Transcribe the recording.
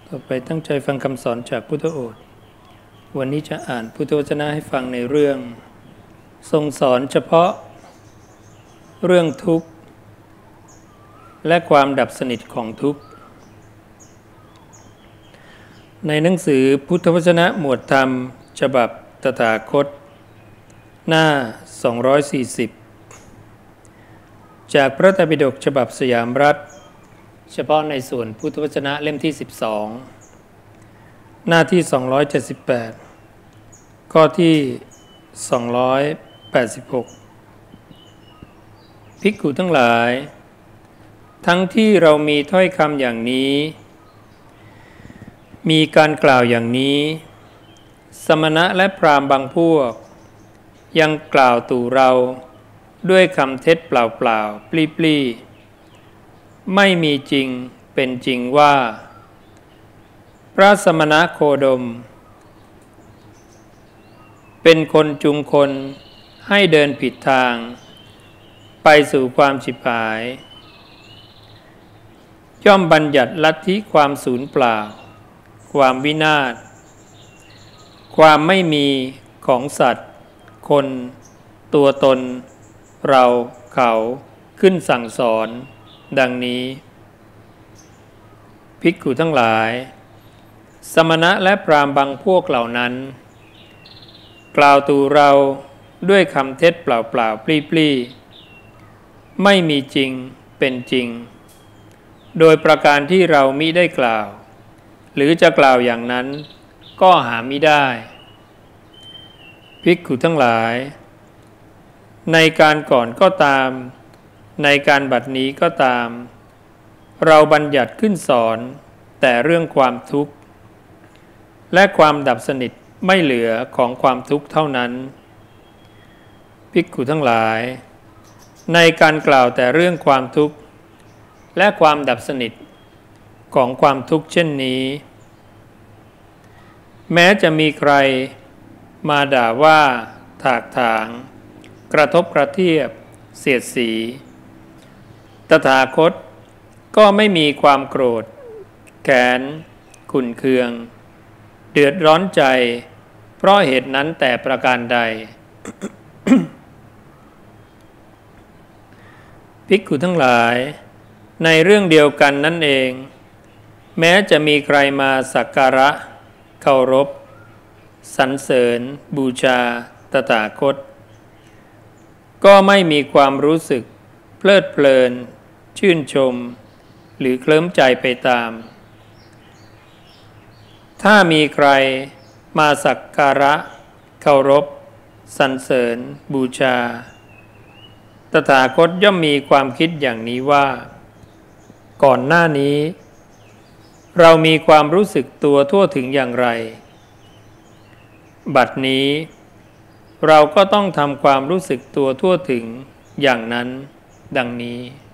ต่อไปตั้งใจฟังคำสอนจากพุทธโอษฐ์วันนี้จะอ่านพุทธวจนะให้ฟังในเรื่องทรงสอนเฉพาะเรื่องทุกข์และความดับสนิทของทุกข์ในหนังสือพุทธวจนะหมวดธรรมฉบับตถาคตหน้า240จากพระไตรปิฎกฉบับสยามรัฐเฉพาะในส่วนพุทธวจนะเล่มที่12หน้าที่278ข้อที่286ภิกขุทั้งหลายทั้งที่เรามีถ้อยคำอย่างนี้มีการกล่าวอย่างนี้สมณะและพราหมณ์บางพวกยังกล่าวตู่เราด้วยคำเท็จเปล่าๆปลีๆไม่มีจริงเป็นจริงว่าพระสมณโคดมเป็นคนจุงคนให้เดินผิดทางไปสู่ความฉิบหายย่อมบัญญัติลัทธิความสูญเปล่าความวินาศความไม่มีของสัตว์คนตัวตนเราเขาขึ้นสั่งสอนดังนี้ภิกขุทั้งหลายสมณะและพราหมณ์บางพวกเหล่านั้นกล่าวตู่เราด้วยคำเท็จเปล่าๆปลีๆไม่มีจริงเป็นจริงโดยประการที่เรามิได้กล่าวหรือจะกล่าวอย่างนั้นก็หามิได้ภิกขุทั้งหลายในการก่อนก็ตามในการบัดนี้ก็ตามเราบัญญัติขึ้นสอนแต่เรื่องความทุกข์และความดับสนิทไม่เหลือของความทุกข์เท่านั้นภิกขุทั้งหลายในการกล่าวแต่เรื่องความทุกข์และความดับสนิทของความทุกข์เช่นนี้แม้จะมีใครมาด่าว่าถากถางกระทบกระเทียบเสียดสีตถาคตก็ไม่มีความโกรธแค้นขุ่นเคืองเดือดร้อนใจเพราะเหตุนั้นแต่ประการใด ภิกขุทั้งหลายในเรื่องเดียวกันนั่นเองแม้จะมีใครมาสักการะเคารพสรรเสริญบูชาตถาคตก็ไม่มีความรู้สึกเพลิดเพลินชื่นชมหรือเคลิ้มใจไปตามถ้ามีใครมาสักการะเคารพสรรเสริญบูชาตถาคตย่อมมีความคิดอย่างนี้ว่าก่อนหน้านี้เรามีความรู้สึกตัวทั่วถึงอย่างไรบัดนี้เราก็ต้องทำความรู้สึกตัวทั่วถึงอย่างนั้นดังนี้